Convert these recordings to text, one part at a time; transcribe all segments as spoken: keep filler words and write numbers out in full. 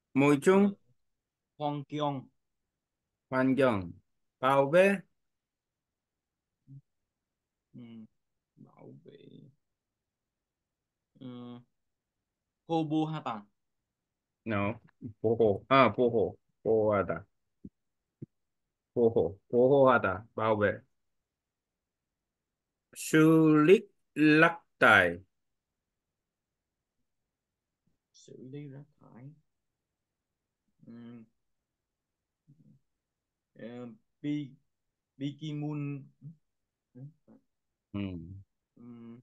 môi Ờ, trường, Hong Kyong. 환경, bảo vệ, Ừ, bảo vệ. Ừ, Hobo Hata. no, 보호, 아, 보호, 보호하다, 보호, 보호하다, bảo vệ, xử lý rác thải, Xử lý rác thải. Ừ, ờ, Bi Bikimun. ừ. Ừ,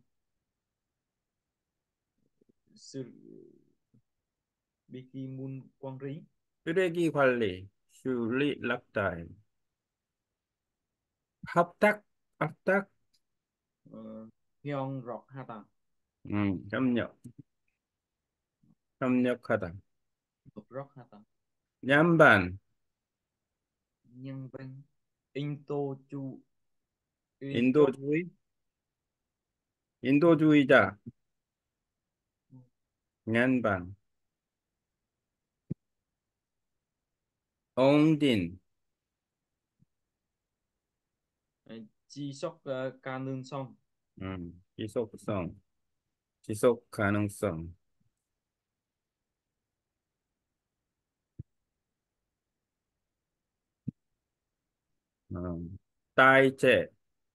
xử Bikimun Quang Rí. 쓰레기 관리, xử lý rác thải, 합작, 합작, uh, Hyong Rock Hata. 음, 협력, 협력하다, Hợp Rock Hata. 양반, Nhân văn. Into Chu. Into. 인도주의, 인도주의자, 양반, 옹딘, Chi Sok Ca Nương Son. 음, 지속성, 지속 가능성, 음,代謝,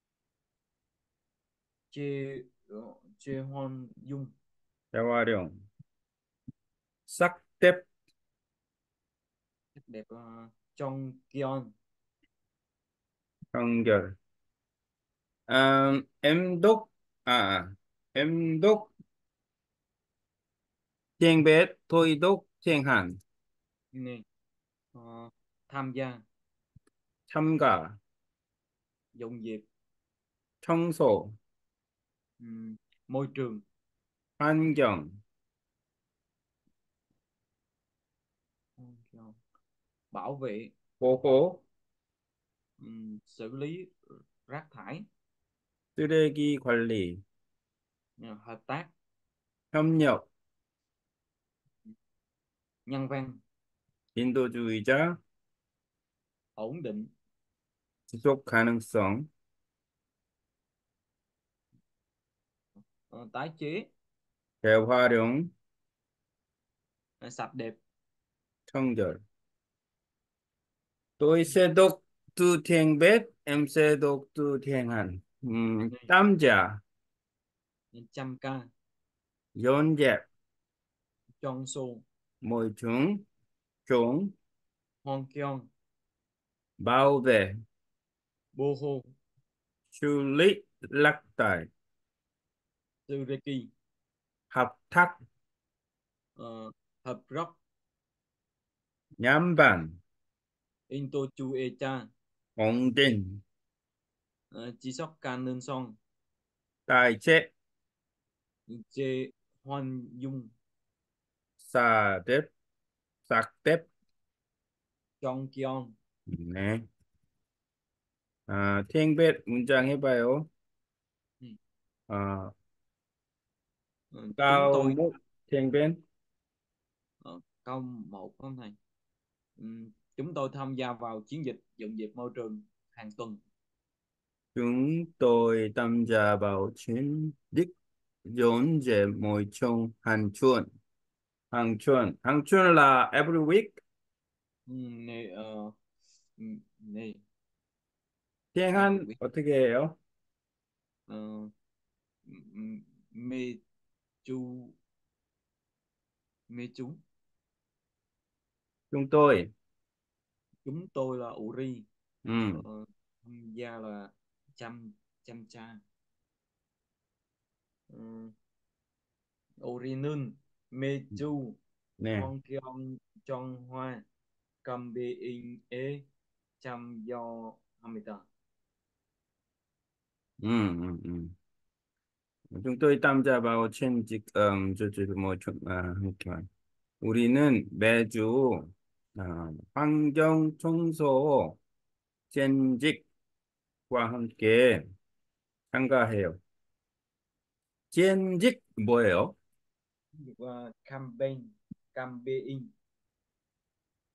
Chê Chê Hon Dung. 재활용, 싹텝, Rất đẹp. uh, Chong Kion. 연결, 음, 엠독, 아, 엠독, thiêng thôi đốc, thiêng hàn, Nè. Ờ, Tham gia. 참가, Dọn dẹp. 청소, Ừm, Môi trường. 환경, Bảo vệ. 보호, Ừm, Xử lý rác thải. 쓰레기 관리, Ờ, Hợp tác. 협력, Nhân văn. 인도주의자, Ổn định. 지속 가능성, Ờ, Tái chế. 재활용, Ờ, Sạch đẹp. 청결. tôi sẽ đọc từ tiếng Việt, em sẽ đọc từ tiếng Hàn. Ừm, Nè. tamja, Chăm ca. dọn dẹp, Chon Su. môi trường, chống, Hon Kyong. bảo vệ, Bô Hô. xử lý rác thải, Sureki. hợp tác, Ờ, Hợp Rock. nhãn Into Chu E Cha. ongtin, Ờ, Chi Sok Ca Nương Son. tài chế, Chê Hoan Dung. sa tép, sạc tép. Chong Kion. 네. 아, 팅벳 문장 해봐요. Ừ. 아, Ờ, Chúng cao tôi. mút, 팅벳, Ờ, Câu một không thầy. Ừ. Chúng tôi tham gia vào chiến dịch dọn dẹp môi trường hàng tuần. chúng tôi tham gia vào chiến dịch dọn dẹp môi trường hàng tuần. hàng tuần, hàng tuần là every week. Ừ. Nè, ờ, ừ, nè, tiếng every Hàn week. 어떻게 해요? Ờ, m- mê chu mê chúng. chúng tôi, Chúng tôi là Uri. Ờ, 음, tham gia là chăm chăm cha. Ừ. Urinun. Mê chu. 네, Hong Kyong Chong Hoa. Cầm bê in ế. Chăm do Hamita. 음, 음, 음. chúng tôi tham gia vào chiến dịch um, 저, 저, 뭐, 좀, 아, 이렇게 말. 우리는 매주 아, 환경 청소 젠직과 함께 참가해요. 젠직 뭐예요? Và campaign. Campaign.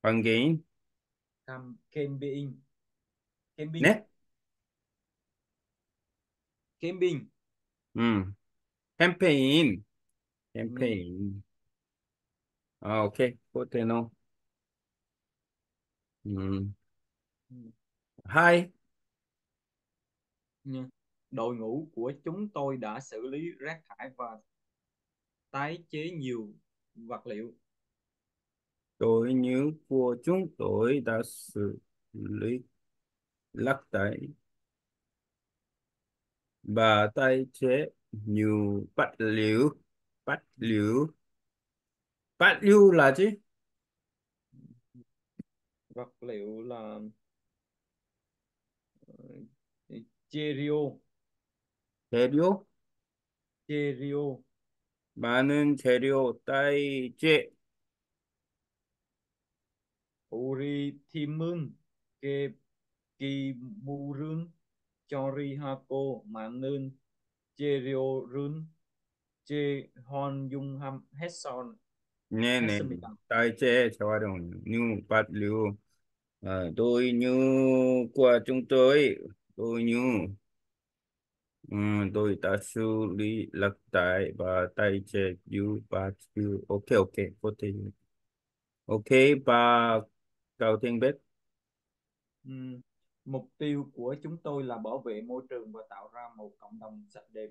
관계인. cam camping camping 네? camping. 음, 캠페인. 네. 캠페인. 아, 오케이. 포테노. 음, Ừ. 하이. Nha. Đội ngũ của chúng tôi đã xử lý rác thải và tái chế nhiều vật liệu. Đội ngũ của chúng tôi đã xử lý rác thải và tái chế nhiều vật liệu. Vật Ừ. liệu. Vật liệu là gì? Vật liệu là uh, cheerio. 재료? Cheerio. 많은 재료 따위째. 우리 팀은 게 기물은 처리하고 많은 재료를 재활용했어 네네. 했습니다. 따위째 재활용. new vật liệu. À, tôi như của chúng tôi. Tôi như ừ, tôi đã xử lý rác thải và tái chế new vật liệu. Ok, ok. Có thể. Ok, và cậu thiên biết. Ừm, Mục tiêu của chúng tôi là bảo vệ môi trường và tạo ra một cộng đồng sạch đẹp.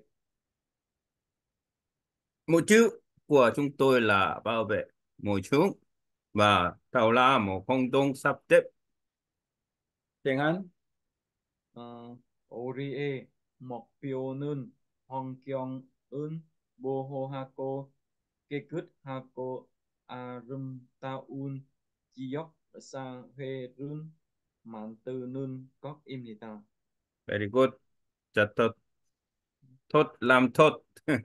Mục tiêu của chúng tôi là bảo vệ môi trường và tạo ra một cộng đồng sạch đẹp. Tiếng Anh. 어, 우리의 목표는 환경을 보호하고 깨끗하고 아름다운 지역 사회를 만드는 것입니다. Very good. Rất tốt. Tốt làm tốt.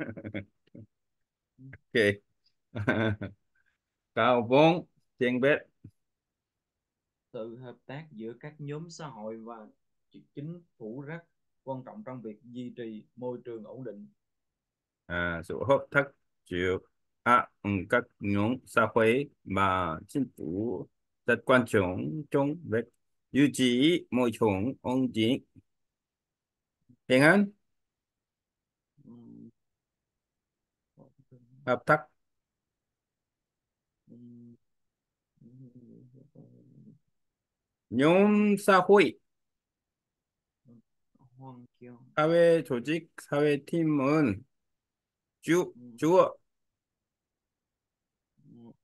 Ok. Cao vốn. Tiếng biết. Sự hợp tác giữa các nhóm xã hội và chính phủ rất quan trọng trong việc duy trì môi trường ổn định. À, sự hợp tác giữa à, ừ, các nhóm xã hội và chính phủ rất quan trọng trong việc duy trì môi trường ổn định. Tiếng Anh. Ừm, Hợp tác ừm, nhóm xã hội, 환경, 사회 조직, 사회팀은 주, 음, 주어, 음,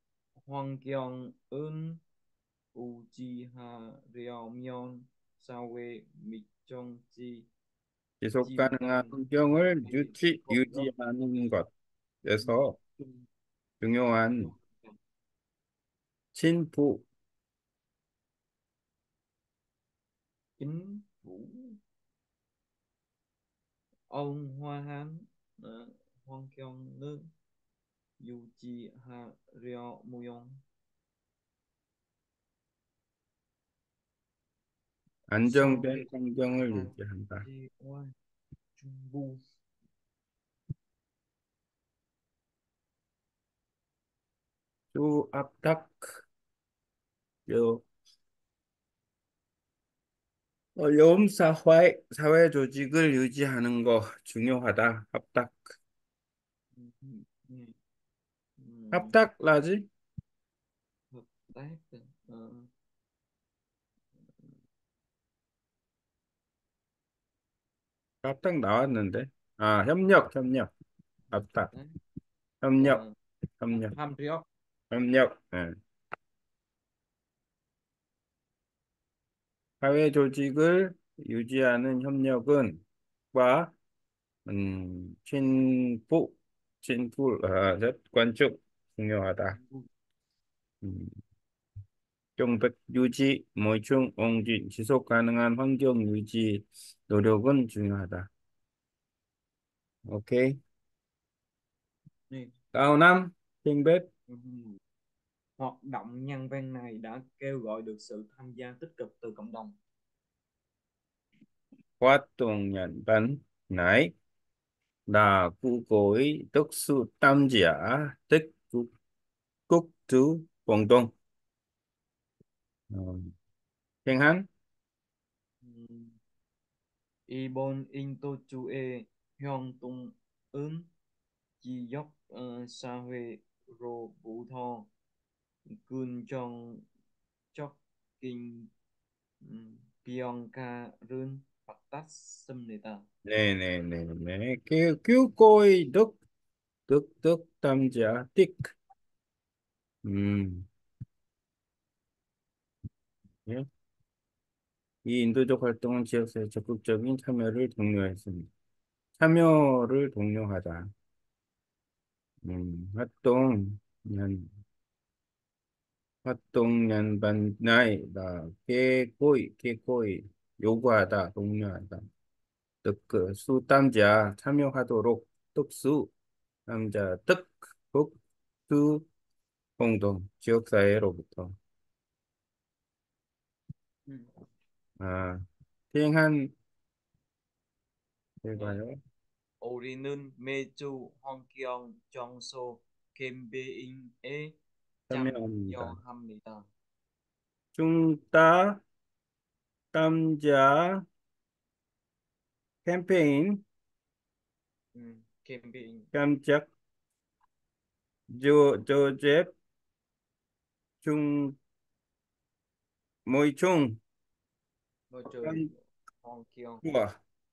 환경은 유지하려면 사회 미정지 지속 가능한 집단 환경을 의 유지, 공급 유지하는 음, 것에서 중- 중요한 중요하다. 친부, Chính phủ ông Hoa Hán ờ, 환경을 유지하려면 사회 안정된 환경을 유지한다. 단체와 정부 주 합작, 요, 어, nhóm xã hội, 사회 조직을 유지하는 거 중요하다. 합작. 음, 음, 음, 합작 라지? hợp tác ờ, 합작 나왔는데. 아, 협력, 협력. hợp 합작. tác 협력, ờ, 협력, tham trióc. 협력. 예. 사회 조직을 유지하는 협력은 과 음, 친부, 친부, 아, rất quan trọng, 중요하다. 음, 정백 유지, 모충, 옹진, 지속 가능한 환경 유지 노력은 중요하다. 오케이. Nè, Cao năm, Thiên biết. ừm, hoạt động nhân văn này đã kêu gọi được sự tham gia tích cực từ cộng đồng. Hoạt động nhân văn này là cú cối tức sự tam giả tích quốc quốc tứ cộng đồng. 어, 행한, 음, 이번 인도주의 활동은 지역 어, 사회로부터 긍정적인 음, 비영가를 받았습니다. 네네네네. 그, 교고의 득, 득, 득, 담자, 띡. 음, 예. 이 인도적 활동은 지역사회 적극적인 참여를 독려했습니다. 참여를 독려하다. 음, 활동, 연, 활동 연반나이다. 개고이, 개고이, 요구하다, 독려하다. 득, 수, 담자, 참여하도록, 득수, 남자, 득, 북, 수, 공동, 지역사회로부터. 음. 아, 시행한, 네. 해봐요. 우리는 매주 환경 청소 캠페인에 참여합니다. 참여합니다. 중따, 담자, 캠페인, 음, 캠페인 깜짝, 조, 조셉, 중, 모이 chung, môi trường 깜, hoàn kiều. 우와,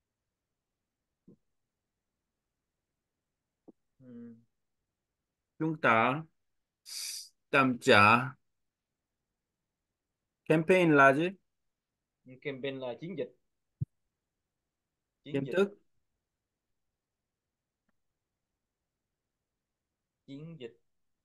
Ừ. 중따, 담자, 캠페인 라지, Campaign là chiến dịch, chiến dịch, 김뜻, chiến dịch.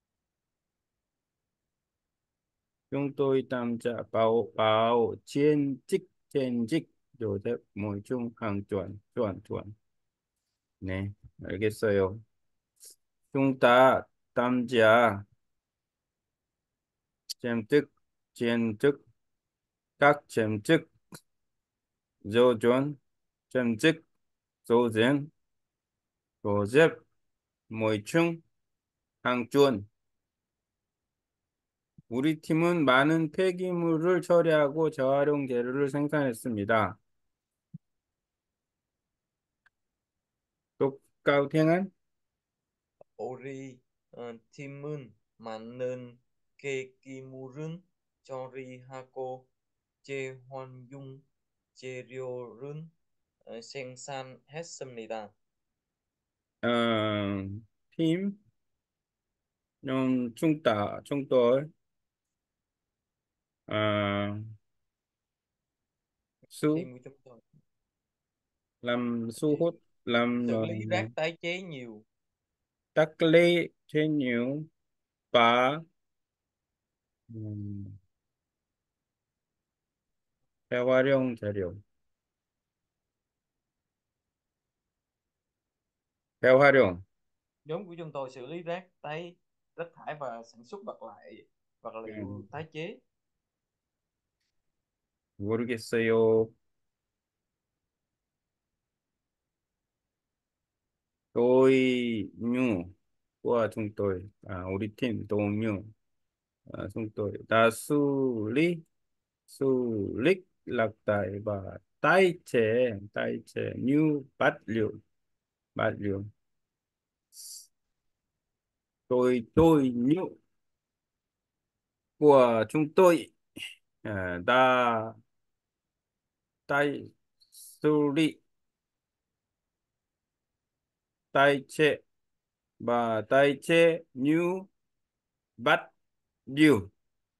중도의 담자, 바오, 바오, 젠직, 젠직, 조셉, 모이 chung, 항, 주안, 주안, 네, 알겠어요. 중따, 담자, 잼뜩, 젠뜩, các 잼뜩, 조존, 잼뜩, 조젠, 조셉, 모이충, 항준. 우리 팀은 많은 폐기물을 처리하고 재활용 재료를 생산했습니다. 똑같은 Ori ờ, Tim은 많은 계기물은 조리하고 재활용 재료를 어, 생산했습니다. 어, 팀, 좀 충다, 충돌, 어, su, Team của chúng tôi làm su thì hút, làm xử ờ, lý rác tái chế nhiều, tắc lê trên nhiều và 음, 재활용 재료, 재활용, nhóm của chúng tôi xử lý rác tái rác thải và sản xuất vật lại vật liệu 음, tái chế. 모르겠어요. 도이뉴와 중돌, 아, 우리 팀 동료, 아, 중돌, 다수리, 수릭, lạc tại và tái chế, tái chế như bát liệu, bát liệu. Tôi, tôi, nhũ của chúng tôi, à, đã tái xử lý, tái chế và tái chế như bát liệu.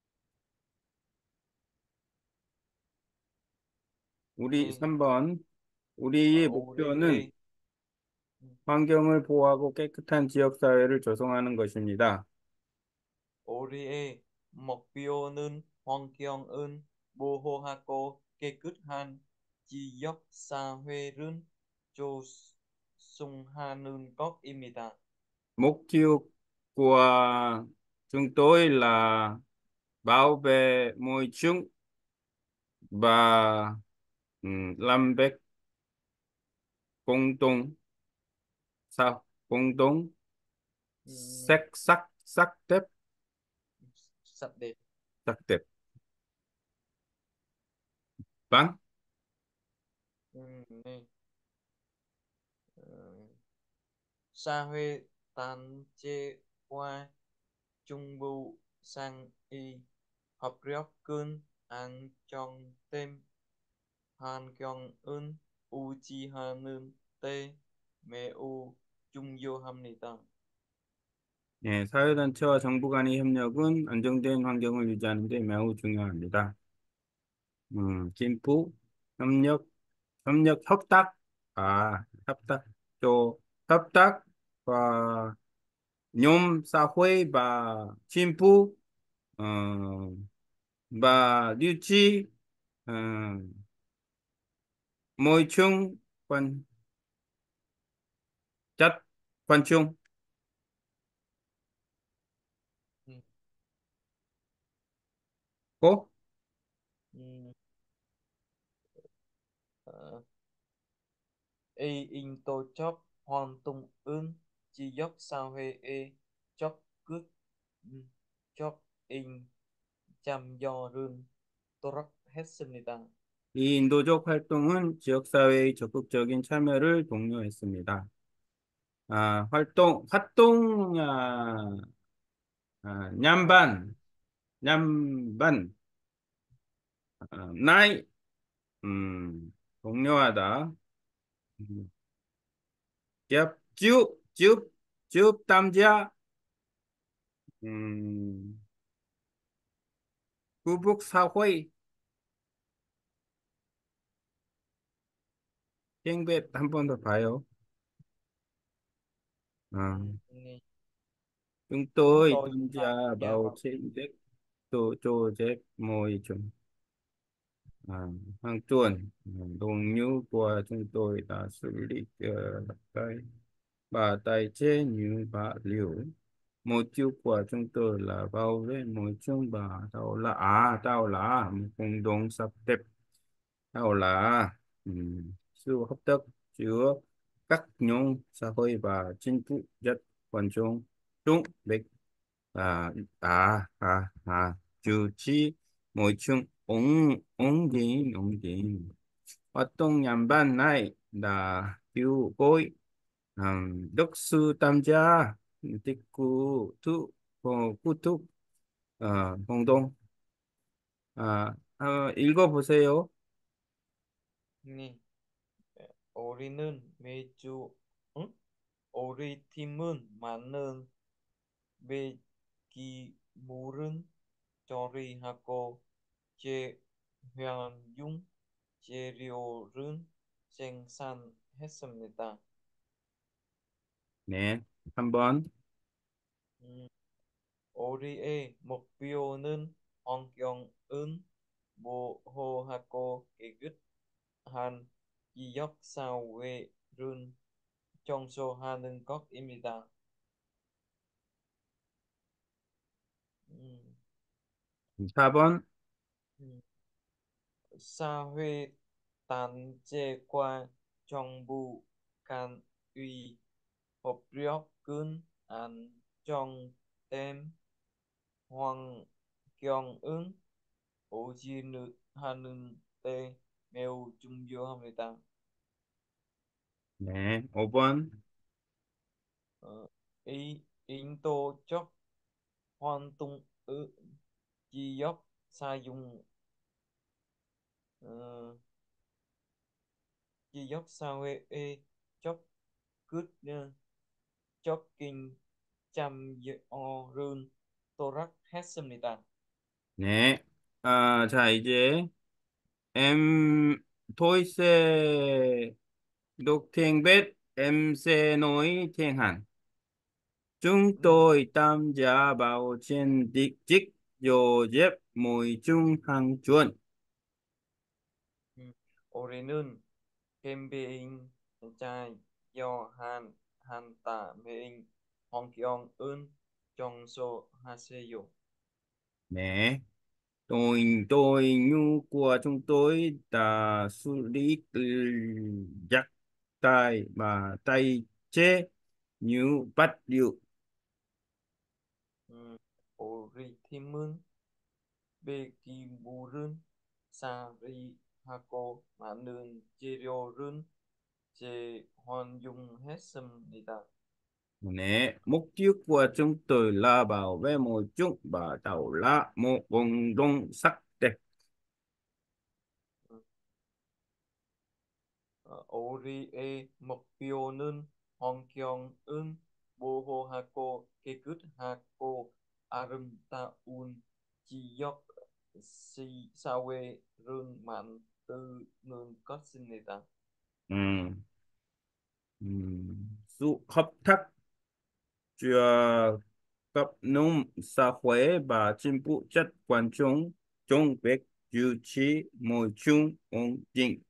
우리 Ừ. 삼 번, Ở 우리의 목표는 Uri 환경을 보호하고 깨끗한 지역 사회를 조성하는 것입니다. Uri 목표는 환경은 보호하고 깨끗한 지역 사회를 조성하는 것입니다. Mục tiêu của chúng tôi là bảo vệ môi trường và ừm, làm việc cộng đồng, sao? Cộng đồng Ừ. sắc sắc sắc đẹp, Sạch đẹp. sắc đẹp. Vâng. 음, 네. 어, Sa Huê Tàn Chê Qua Trung Bu Sang Y Hợp Riok Kun An Chong Tem Han Kyong Un U Chi Ha Nun Tê Mê U Chung Yo Ham Ni Ta. 예, 사회단체와 정부 간의 협력은 안정된 환경을 유지하는 데 매우 중요합니다. 음, 진부, 협력, 협력, 협tác, à, 협tác, cho 협tác và nhóm xã hội và chính phủ ờ, và duy trì ờ, môi trường quan chất quan chung. Ừ. Cô? Ừ. Ờ, Y in tô chóp hoàn tung ưn chi dốc sao hê e chóp cướp chóp in chăm do rương tô rắc hết sinh nì ta. 이 인도적 활동은 지역사회의 적극적인 참여를 독려했습니다. 아, 활동, 활동, 아, 아, Phát 냠반, 냠반, 아, 나이, 음, 독려하다, 음, 기업, 쭉, 쭉, 쭉, 담자, 음, 구북사회, 땡볕 한 번 더 봐요. ừ, 아, nghe chúng chúng tôi tôi tham tham gia gia vào vào chiến dịch tổ cho dẹp môi trường. À, hàng tuần đồng nghiệp của chúng tôi đã xử lý uh, cái và tái chế như vật liệu. Mục tiêu của chúng tôi là bảo vệ môi trường và tạo là à tạo là một cộng đồng sạch đẹp, tạo là um, sự hợp tác giữa các nhóm xã hội và chính phủ rất quan trọng. Đúng, đấy. À, à, à, à, chủ trì môi trường ổn ổn định ổn định hoạt động nhằm ban này là kêu gọi um, đốc sư tham gia tích cực thu kết thúc 어, 공동 아, 어, 읽어보세요. nghe 우리는 매주 응? 우리 팀은 많은 배기물은 조리하고 재활용 재료를 생산했습니다. 네, 한번 음, 우리의 목표는 환경을 보호하고 깨끗한 지역 사회를 청소하는 것입니다. 음, 사 번 음, 사회 단체과 정부 간의 법령은 안정된 환경을 유지하는 데 매우 중요합니다. 네, 오 번 어, 이 인도적 활동의 지역 사용 어, 지역 사회의 적극 적인 참여를 도락했습니다. 네, 아, 자 이제 em tôi sẽ đọc tiếng Việt, em sẽ nói tiếng Hàn. Chúng 음, tôi tham gia vào chiến dịch dọn dẹp môi trường hàng chuẩn. 음, 올해는 캠페인 자여한 한다 메인 환경은 청소하세요. 네, tôi tôi nhu của chúng tôi đã xử lý rác thải và tái chế như vật liệu. 음, 우리 팀은 배기물은 사리 하고 많은 재료를 재활용했습니다. 네, mục tiêu của chúng tôi là bảo vệ môi trường và tạo ra một cộng đồng sạch đẹp. 어, 우리의 목표는 환경을 보호하고 깨끗하고 아름다운 지역 시- 사회를 만드는 것입니다. Ừm, ừm, Sự hợp tác giữa cấp nông xã hội và chính phủ rất quan trọng trong việc duy trì môi trường ổn định.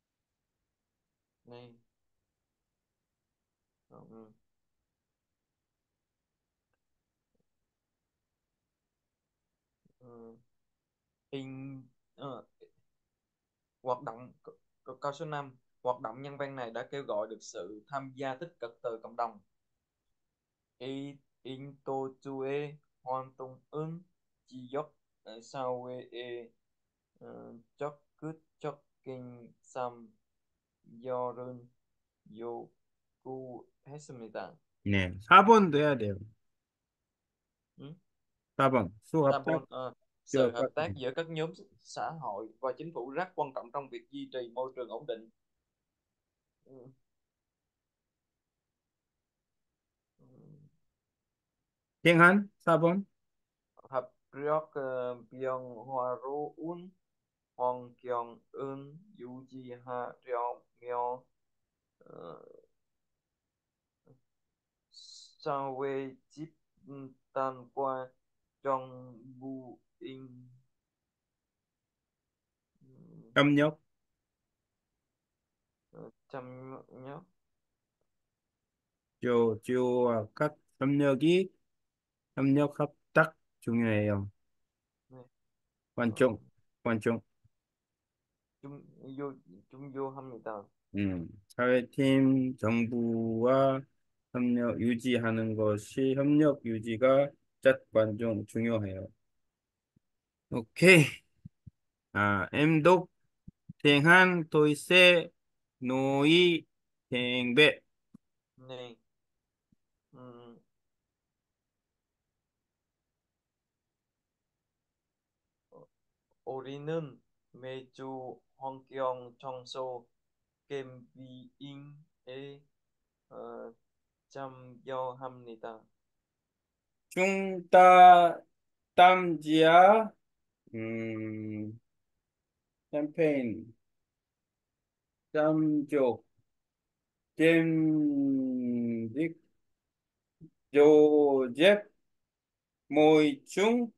네. 어, 음, 음, in ờ, hoạt động c- c- câu số năm, hoạt động nhân văn này đã kêu gọi được sự tham gia tích cực từ cộng đồng. 이 인도주의 활동은 지역 사회에 어, 적극적인 참여를 요구했습니다. 네, 사 번도 해야 돼요. 음? 사 번, sự hợp tác Sabon, ờ, giữa sự các hợp tác giữa các nhóm xã hội và chính phủ rất quan trọng trong việc duy trì môi trường ổn định. Ừ. Ừ. 행한 사 번, 합력 어, 변화로운 환경을 유지하려며 어, 사회 집단과 정부인 음, 협력, 어, 참여 조, 조와 các 협력이 협력 hợp tác 중요해요. 네. quan 어, trọng, quan trọng. 중, 요, 중요합니다. 음, 사회팀, 정부와 협력 유지하는 것이 협력 유지가 rất quan trọng, 중요해요. Ok. À, em đúc tiếng Hàn tôi sẽ nói tiếng Việt. 네. 음, 어, 우리는 매주 환경 청소 캠페인에 어, 참여합니다. Chúng ta tham gia um, campaign chăm chục trên việc dồ dép môi chúng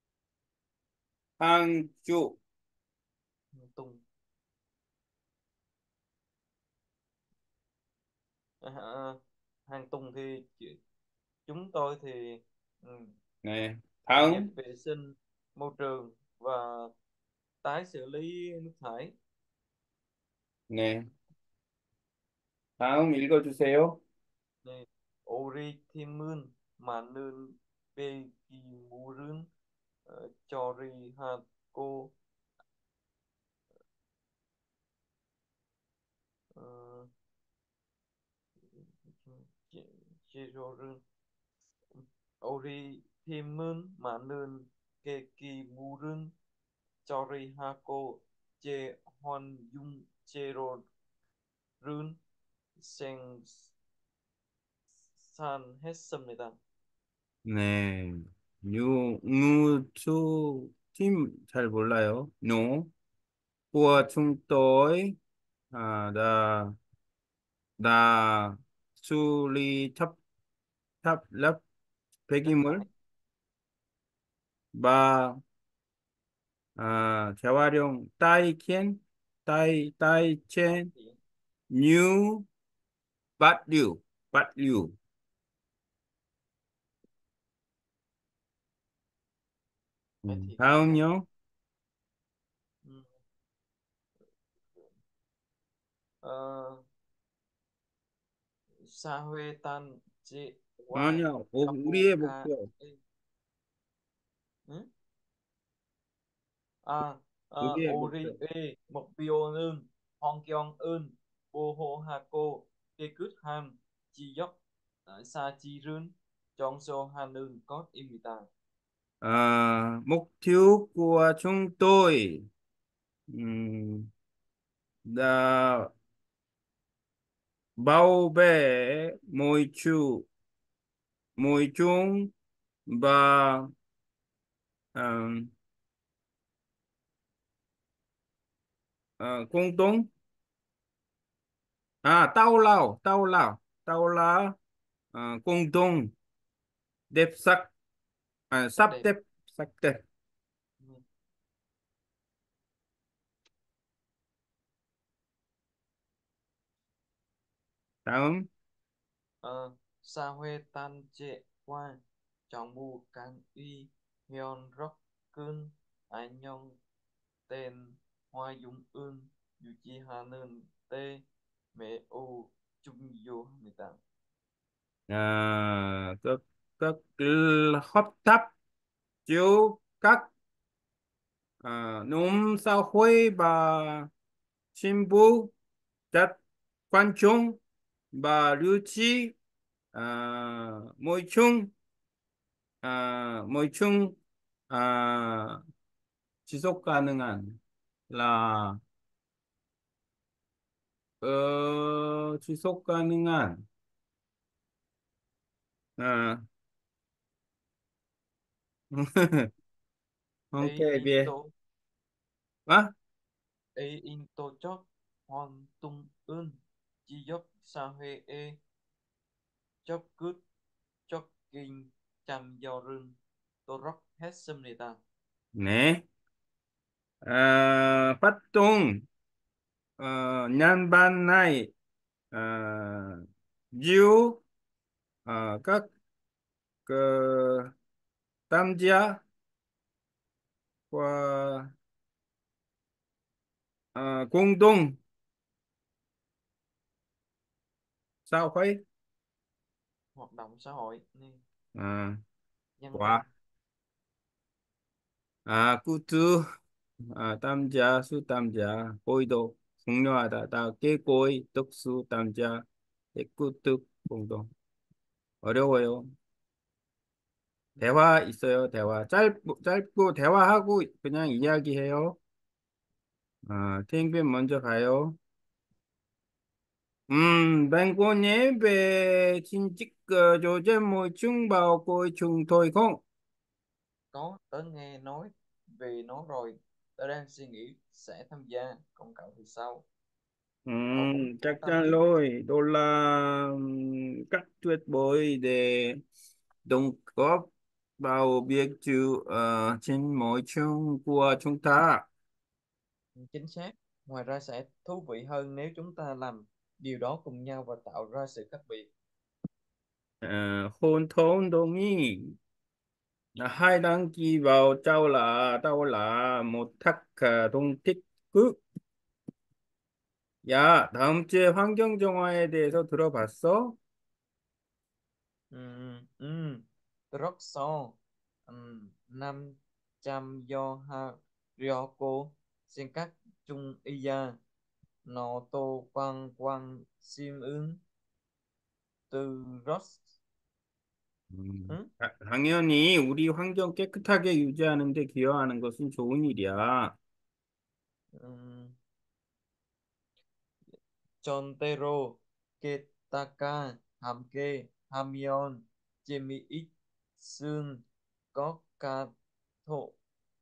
hàng chục tung à, hàng tuần thì chị- chúng tôi thì ừ, này dọn dẹp tháng vệ sinh môi trường và tái xử lý nước thải. 네 다음 읽어주세요. 네. 우리 팀은 많은 배기물을 어, 처리하고 어, 재- 재료를 우리 팀은 많은 배기물을 처리하고 재활용 재료를 생산했습니다. 네, 뉴, 누추 팀 잘 몰라요. 노, của chúng tôi à, đã đã xử lý thấp thấp lớp Rác 폐기물 thải, và 아, 재활용 따이캔 따이 tái 따이첸 thiện, 뉴 바류 바류 tái 음, thiện rác thải. 다음요. Ừ. Ờ, 사회단 제와 아니요, 어, 우리의 가부가 목표. 응? 아, uh, 우리의 Uri 목표. e một pioneer Hong Kyong eun Bo Ho Hako Kê Cứt Ham Chi Yok uh, Sa Chi Rưn Chong So Hanun Cốt Imita. À, mục tiêu của chúng tôi ừm, là bảo vệ môi trường môi trường và ừm, ờ, cộng đồng. À, tao lao tao lao tao là ờ, cộng đồng đẹp sắc, à, Sắc sắp đẹp. đẹp, sắc đẹp. Ừ. Daum. Ờ, Sa Huê Tan Trệ Qua Chọn Mù Can Y Hyon Rock Cơn Ai Nhong Tên Hoa Dung Ưn Dù Chi Hà Nơn Tê Mẹ Ô Chung Vô Mười Tạng. À, các các hợp tác giữa các à, nông xã hội và chính phủ, rất quan trọng và lưu trí à, môi trường, à, môi trường à, 지속 가능한 là ờ, 지속 가능한 à, không Ê kể In về Tô á. Ê In Tô Chót Hòn Tung Ưn Chi Dốc Sa Huê Ê Chót Cướt Chót Kinh Chăm Do Rưng Tô Róc Hết Xâm Nì Ta. 네. à, phát động ờ, nhân ban này à, nhiều ờ, các ờ, tham gia và ờ, cộng đồng xã hội Hoạt động xã hội nè, à, nhân và văn. 아, 꾸트 아, 담자 수 담자 보이도 중요하다. 다 깨꼬이 떡수 담자 꾸특 공동 어려워요. Ừ. 대화 있어요. 대화 짧고 짧고 대화하고 그냥 이야기해요. 아, 탱빈 먼저 가요. 음, bên cô nhé về xin chích uh, cho trên môi trường bảo cô chúng tôi không? Có, tớ nghe nói về nó rồi. Tớ đang suy nghĩ sẽ tham gia. Còn cậu thì sao? Cậu có Ừm, chắc quan tâm chắn chứ? rồi. Đó là ừm, cách tuyệt vời để đóng góp vào việc giữ uh, trên môi trường của chúng ta. Ừ, chính xác. Ngoài ra sẽ thú vị hơn nếu chúng ta làm điều đó cùng nhau và tạo ra sự khác biệt. Uh, hôn thôn đồng ý. Hai đăng ký vào trao là trao là một thắc uh, 동특급 야, 다음 주에 환경 정화에 대해서 들어봤어? Ừ, ừ, rất so. Ừ, năm trăm do ha Ryoko xin các chung iya nó tô quang quang sim ứng từ Ross. 음, Ừ? 다- 당연히 우리 환경 깨끗하게 유지하는 데 기여하는 것은 좋은 일이야. Ừ. Chontero, Ketaka, Hamke, Hamion, Jimmy X, Sun, có ca thộ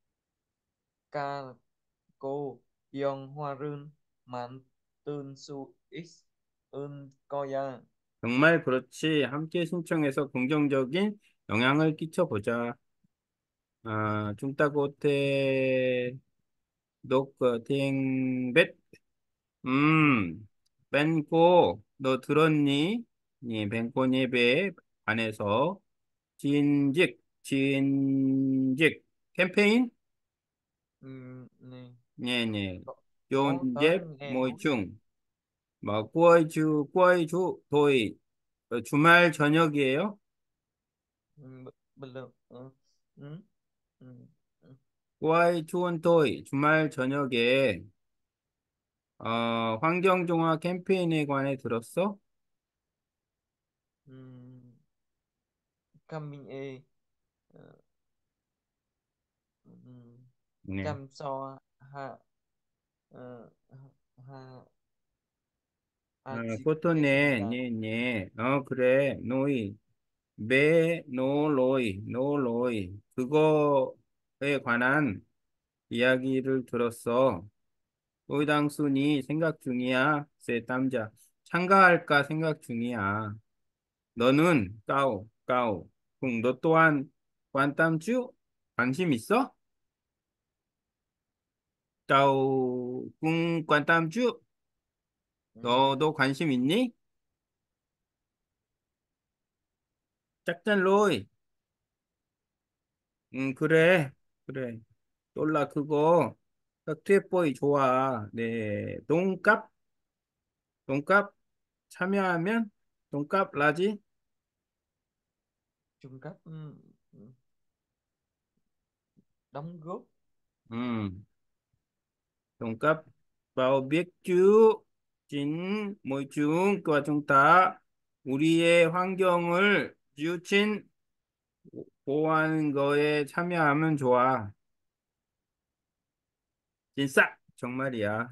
ca cô Yong Hoa Rưn, Man Tun Su X, Un Koya. 정말 그렇지. 함께 신청해서 긍정적인 영향을 끼쳐보자. À, chúng ta có thể đọc tiếng Việt. 음, 벤코, 너 들었니? 예, 벤코 예배 안에서 진직, 진직 캠페인? Ừ, nè, 예, 예. có, có tớ 존재 nghe nói. 모중, 뭐, 꾸어주, 꾸어주, 도이, 어, 주말 저녁이에요? Ừ, b- bình luận. Ừ, ừ, ừ, ừ. Quay chuan tôi 주말 저녁에 어, 환경종합 캠페인에 관해 들었어? ừm, coming e ờ, ừm, 네. cam so ha ờ, ha 어, 하지케입니다. 포토네, 네, 네. 어, 그래. 노이. 메, 노, 로이, 노, 로이. 그거에 관한 이야기를 들었어. 노이당순이 생각 중이야. 세 남자. 참가할까 생각 중이야. 너는 까오, 까오. 그럼 너 또한 관담주 관심 있어? 까오, 꿍 관담주 Ừm, 너도 관심 있니? 짝짠 로이. 응, 그래. 그래. 놀라 그거 닥터보이 좋아. 네. 돈값? 돈값 참여하면 돈값 라지? trung cấp ừm, đóng góp. 음. 돈값 vào biết chứ chính mỗi chúng của chúng ta 우리의 환경을 지우친 보호하는 거에 참여하면 좋아. 진짜 정말이야.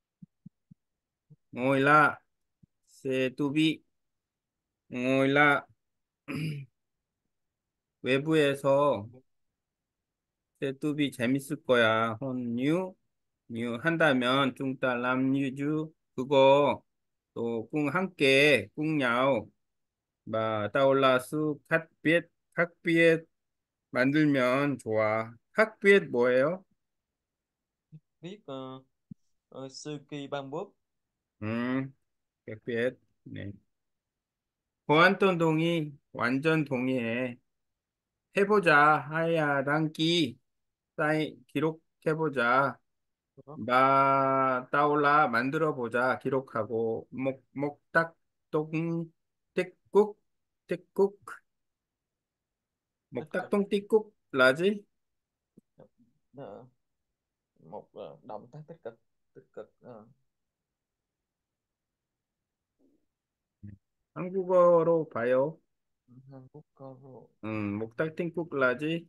오일라 세뚜비 오일라 외부에서 세뚜비 재밌을 거야. 혼뉴 뉴 한다면 뚱따람 뉴주 그거 또 꿍 함께 꿍야오 마 따올라스 핫비엣 핫비엣 만들면 좋아. 핫비엣 뭐예요? Biết ờ, ờ, sư kỳ ban bốp. 음, 핫비엣. 네. 보안돈 동의 완전 동의해. 해보자. 하야랑끼 사이 기록해보자. Đó. 마 따올라 만들어 보자. 기록하고 목 목딱 똥 떼국 떼국 Tích cực. 목딱똥 띠국 라지? Ờ, một ờ, động tác tích cực. Tích cực. ờ, 한국어로 봐요. Hàn Quốc có rượu. 음, 목딱 띵국 라지?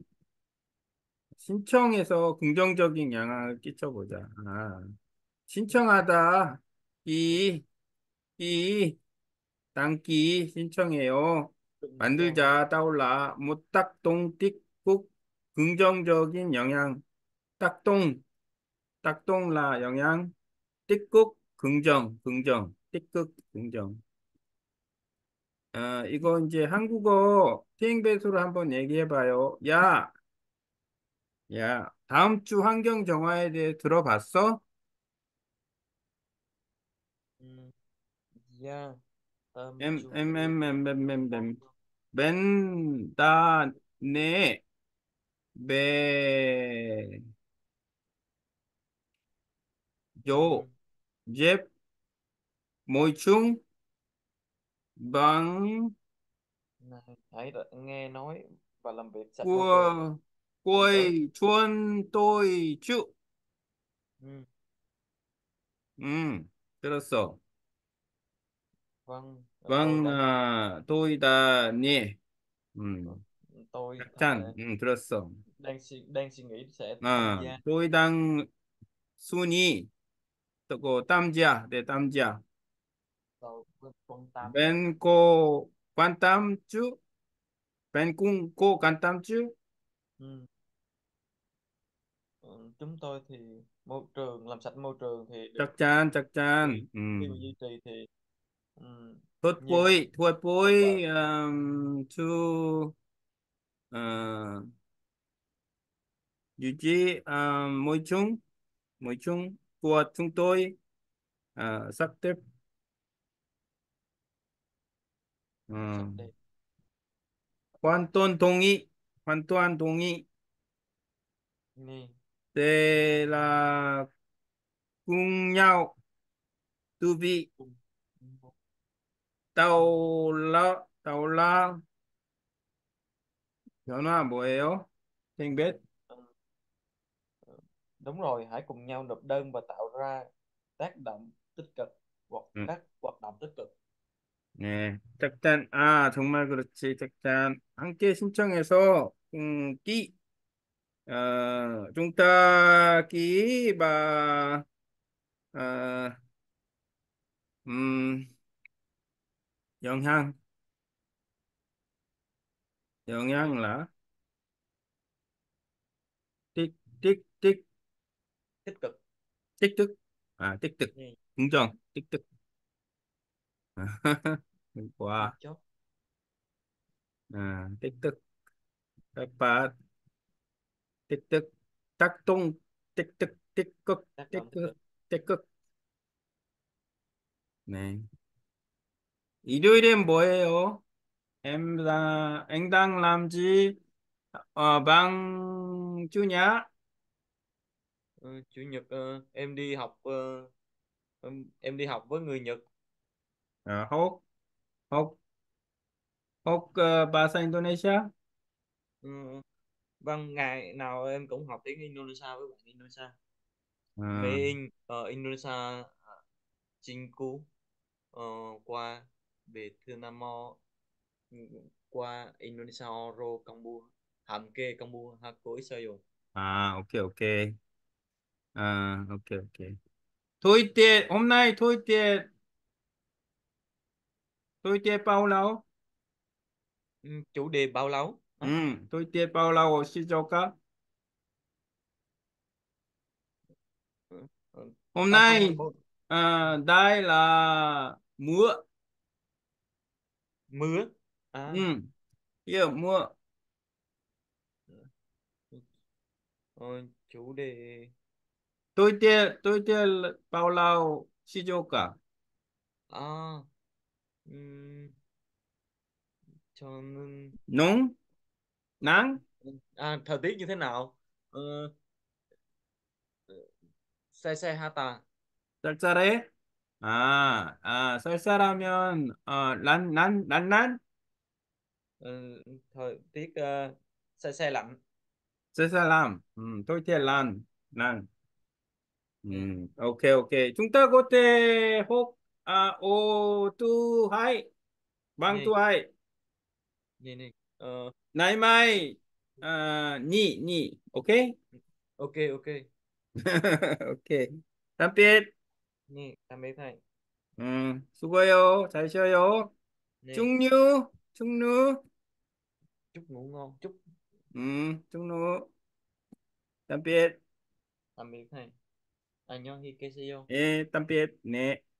신청해서 긍정적인 영향을 끼쳐보자. 아, 신청하다. 이, 이, 땅기 신청해요. Trung cho 만들자, 따올라. 모딱똥 띠국 긍정적인 영향. 딱똥, 딱똥라 영향. 띠국 긍정, 긍정. 띠국 긍정. 아, 이거 이제 한국어 티잉배수로 한번 얘기해봐요. 야, 야, 다음 주 환경 정화에 대해 들어봤어? ừm, da tâm 엠, chu 엠, 엠, 엠, 엠, 엠, con 엠. 맨다네, 배, 요, ừm, 잽, 모이충, bằng, này hãy đợi- nghe nói và làm việc sạch môi trường cua, tuần tới. quay, chuôn, tôi, 쭉. Ừm, 음, 들었어. vâng, tôi bằng, đã nghe. 아, 또이다, 니. Ờ, 음, tôi 짝짱, thể 음, 들었어. đang suy đang suy nghĩ sẽ tham 아, gia. 또이당 순이, 또고, 땀지야, 내 땀지야. Tôi với con Tam nhé. bên cô quan tâm chứ bên cung cô quan tâm chứ Ừm, ờ, chúng tôi thì môi trường làm sạch môi trường thì được chắc chắn chắc duy chắn ừ. khi mà duy trì thì ừm, tốt nhiều hơn bối thôi thuận lợi. bối um, to uh, duy trì um, môi trường môi trường của chúng tôi uh, sắp tiếp Sạch uh, đẹp. hoàn toàn đồng ý hoàn toàn đồng ý Nghe đây là cùng nhau tư vị cùng tàu la tàu la 변화 뭐예요? 생뱃 Đúng rồi, hãy cùng nhau nộp đơn và tạo ra tác động tích cực hoặc 음, các hoạt động tích cực. 네. 짝짠. 아, 정말 그렇지. 짝짠. 함께 신청해서, 음, 끼, 어, chúng ta ký và, ờ, 음, 영향, Ừ, 영향 là tích, tích, tích, tích cực. tích cực. À, tích cực. Ừ, 긍정, tích cực. ừ, Wow. chốt. À, tích cực. Các bạn, tích cực. Tác động, tích cực, tích cực, Tác tích động tích cực, cực. tích cực. 네. 일요일엔 뭐예요? Em là anh đang làm gì ở bang chủ nhật? Ừ, chủ nhật ờ, em đi học ờ, em, em đi học với người Nhật. Ờ, học học học ờ, bahasa Indonesia. Ừ, vâng, ngày nào em cũng học tiếng Indonesia với bạn Indonesia. Ờ, Main ở Indonesia uh, Cinku ờ, qua Vietnam ừ, qua Indonesia ro Kambu 함께 Kambu 하고 있어요. à, ok ok. À, ok ok. Thôi tiết hôm nay thôi tiết thôi tiết bao lâu? Ừ, chủ đề bao lâu? Ừ, Hả? thôi tiết bao lâu ở Shizuoka? Ừ, ừ. Hôm À không nay không cô. à, đây là mưa. Mưa à? Ừ, yeah, mưa. Ờ, chủ đề Thôi tiết thôi tiết bao lâu Shizuoka? à ừm, 저는 Nóng, nắng. à thời tiết như thế nào? Ờ, 쌀쌀하다. 쌀쌀해? 아, 아, 쌀쌀하면, 어, 란, 란, 란, 란? Ờ, thời tiết uh, 쌀쌀 lạnh. 쌀쌀함. 음, 토이티에 란, 란. Nè, 음, 오케이, 오케이. 중따 고테, 혹, 아, 오, 뚜, 하이, bằng nè, 뚜, 하이. nè, nè. Ờ, 나이 마이, 아, 니, 니. 오케이? ok ok. 오케이. 땀빛. Nè, tạm biệt thầy. 음, 수고해요. 잘 쉬어요. Nè, 충류, 충루. chúc ngủ ngon, chúc 음, 충루. 땀빛. tạm biệt thầy. 안녕히 계세요. 예, 땀빛. 네.